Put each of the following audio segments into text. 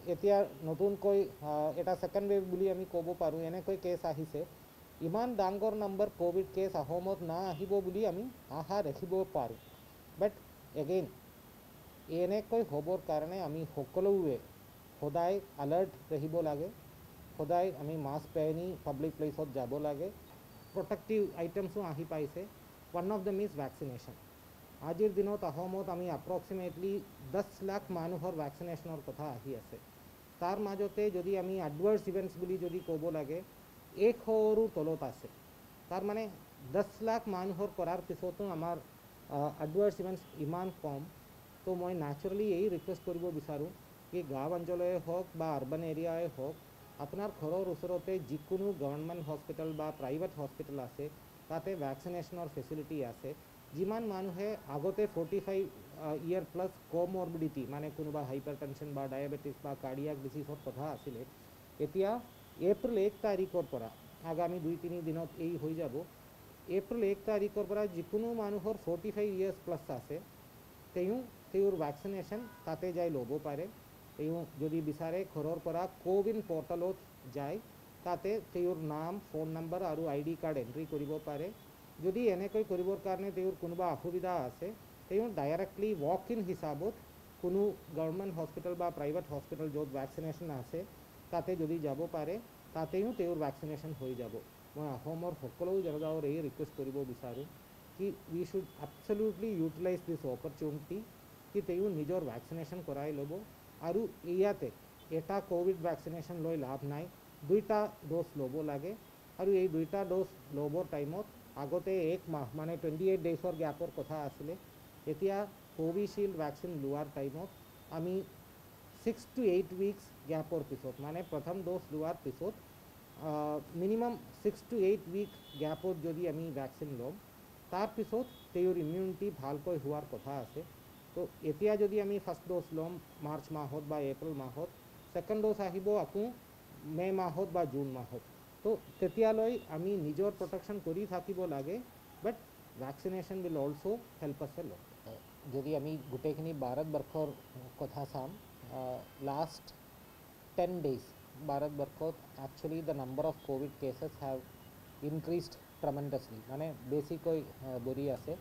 এতিয়া নতুনকৈ এটা সেকেন্ড ওয়েভ বুলি আমি ক'ব পাৰোঁ এনেকৈ কেছ আহিছে ইমান ডাঙৰ নম্বৰ কোভিড কেছ অসমত না আহিব বুলি আমি আশা ৰাখিব পাৰোঁ বাট এগেইন এনেকৈ হ'বৰ কাৰণে আমি সকলোৱে সদায় আলাৰ্ট ৰহিব লাগে সদায় আমি মাস্ক পিন্ধি পাব্লিক প্লেছত যাব লাগে প্ৰটেক্টিভ আইটেমছো আহি পাইছে one of them is vaccination আজিৰ দিনত অসমত আমি এপ্ৰক্সিমেটলি 10 লাখ মানুহৰ ভ্যাকসিনেশনৰ কথা আহি আছে তাৰ মাজতে যদি আমি এডভাৰ্স ইভেন্টস বুলি যদি ক'ব লাগে 100ৰো তলত আছে তাৰ মানে 10 লাখ মানুহৰ কৰাৰ পিছতো আমাৰ এডভাৰ্স ইভেন্টস ইমান কম তো মই ন্যাচাৰালি এই ৰিকুৱেষ্ট কৰিব বিচাৰোঁ कि गाँव अंचल हक अर्बान एरिया हक अपनार घर ओसरते जिको गवर्नमेंट हस्पिटल बा प्राइवेट हस्पिटल आछे ताते वैक्सीनेशनर फैसिलिटी आछे जिमान मानुहे आगते 45 इयर प्लस कोमॉर्बिडिटी माने कोनोबा हाइपारटेंशन बा डायबिटिस बा कार्डियाक डिसीजर कथा आछिले एतिया एप्रिल 1 तारिखर परा आगामी 2-3 दिनत এই হৈ যাব एप्रिल 1 तारिखर परा जिको मानुहर 45 इयर्स प्लस आछे तेउर वैक्सीनेशन ताते जाय लबो पारे যদি বিচাৰে ঘৰৰ পৰা কোৱিন পৰ্টেলত যায় তাতে তেওঁৰ নাম ফোন নম্বৰ আৰু আইডি কাৰ্ড এন্ট্ৰি কৰিব পাৰে যদি এনেকৈ কৰিবৰ কাৰণে তেওঁৰ কোনোবা অসুবিধা আছে তেওঁ ডাইৰেক্টলি ৱাক ইন হিচাপত কোনো গভৰ্নমেণ্ট হস্পিটেল বা প্ৰাইভেট হস্পিটেল য'ত ভ্যাকসিনেশন আছে তাতে যদি যাব পাৰে তাতেও তেওঁৰ ভ্যাকসিনেশন হৈ যাব মই অসমৰ সকলো জনতাৰ এই ৰিকুৱেষ্ট কৰিব বিচাৰোঁ कि we should absolutely utilise this opportunity कि तेও নিজৰ ভ্যাকসিনেশন কৰাই ল'ব আৰু ইয়াতে এটা কোভিড ভ্যাকসিনেশন লৈ লাভ নাই দুইটা ডোজ ল'ব লাগে আৰু এই দুইটা ডোজ ল'বৰ টাইমত আগতে এক মাহ মানে 28 ডেজৰ গ্যাপৰ কথা আছিলে এতিয়া কোভিশিল্ড ভ্যাকসিন লোৱাৰ টাইমত আমি 6 to 8 উইকস গ্যাপৰ পিছত মানে প্ৰথম ডোজ লোৱাৰ পিছত মিনিমাম 6 to 8 উইক গ্যাপত যদি আমি ভ্যাকসিন ল'ম तार पिছত तेर इम्यूनिटी भालকৈ होवार कथा आछे तो एतिया जदि आमी फार्स्ट डोज लम मार्च माहत बा एप्रिल माहत सेकेंड डोज आहिबो आकु मे माहत बा जून माहत तो तेतियालै आमी निजर प्रोटेक्शन करि थाकिब लागे बाट vaccination will also help us a lot जदि आमी गोटेखिनि भारतबर्षर कथा चाम लास्ट 10 डेज भारतबर्षत actually the number of Covid cases have increased tremendously माने बेसिकली बरी आसे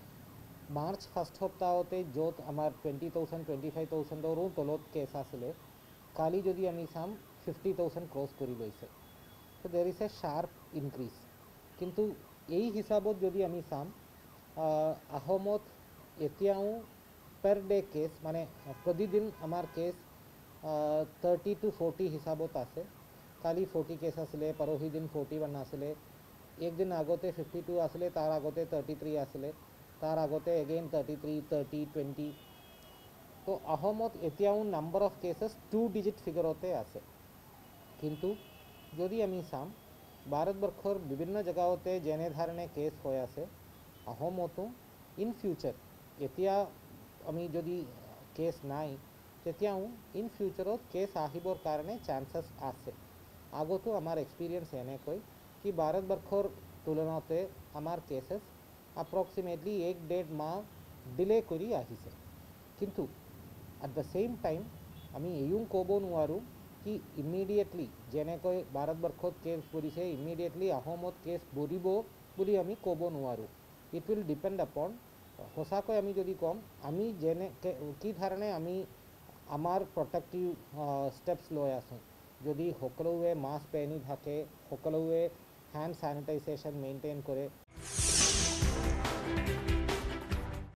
मार्च फार्स्ट सप्ताहते जोत आमार 20,000 25,000 तलत केस आसिले काली जदि आमी चाम 50,000 क्रॉस करि लैसे तो there is a sharp increase किन्तु এই হিসাবত যদি আমি চাম আহমত এতিয়াও पर डे केस माने प्रतिदिन आमार केस 30 to 40 हिसाबत आसे काली 40 केस आसिले परहि दिन 41 आसिले एक दिन आगते 52 आसिले तार आगते 33 आसिले तार आगते अगेन 33 30 20 तो अहमत एतियाও नम्बर ऑफ केसेस 2 डिजिट फिगरते आसे किन्तु जदि आमी चाम भारतबर्षर विभिन्न जगाते जेने धरणे केस হৈ আছে अहमतो इन फ्यूचर एतिया आमी जदि केस नाई तेतियाও इन फ्यूचरत केस आहिबर कारणे चान्सेस आसे आगतो आमार एक्सपिरियंस एनेকৈ कि भारतबर्षर तुलनाते आमार केसेस एप्रक्सिमेटली 1-1.5 माह डिले करी आहिसे किन्तु एट द सेम टाइम आमी एयू कब নোৱাৰো कि इमिडिएटली जेनेকৈ भारतबर्षत केस बढिছে इमिडिएटली अहमत केस बढिब বুলি आमी कब নোৱাৰো इट विल डिपेंड अपॉन सचाকৈ आमी जदि कम आमी जेने कि धरणे आमी आमार प्रोटेक्टिव स्टेप्स লৈ आছো যদি সকলোৱে মাস্ক পিন্ধি থাকে সকলোৱে हैंड सैनिटाइजेशन मेनटेन करे